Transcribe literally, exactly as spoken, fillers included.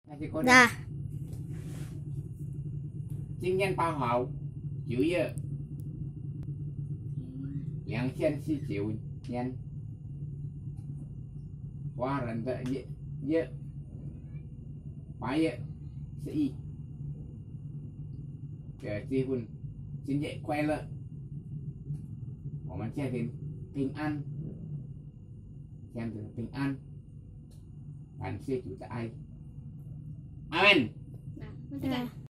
Dạ. 今年八号九月两千十九年，华人的月月八月十一，这结婚新年快乐，我们家庭平安，家庭平安，感谢主的爱，阿门。 Dạ.